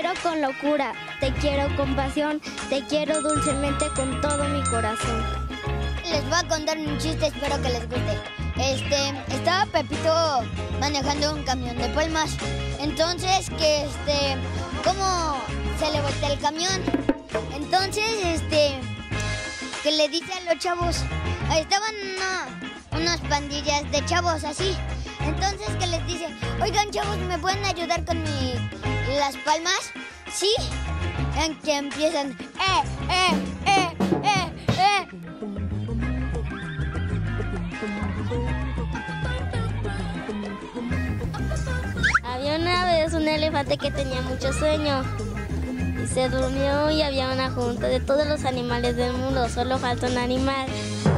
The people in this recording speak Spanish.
quiero con locura, te quiero con pasión, te quiero dulcemente con todo mi corazón. Les voy a contar un chiste, espero que les guste. Estaba Pepito manejando un camión de palmas. Entonces, ¿cómo se le voltea el camión? Entonces, que le dice a los chavos, estaban unas pandillas de chavos así. Entonces, que les dice, oigan, chavos, ¿me pueden ayudar con las palmas? Sí. En que empiezan, Había una vez un elefante que tenía mucho sueño y se durmió y había una junta de todos los animales del mundo, solo falta un animal.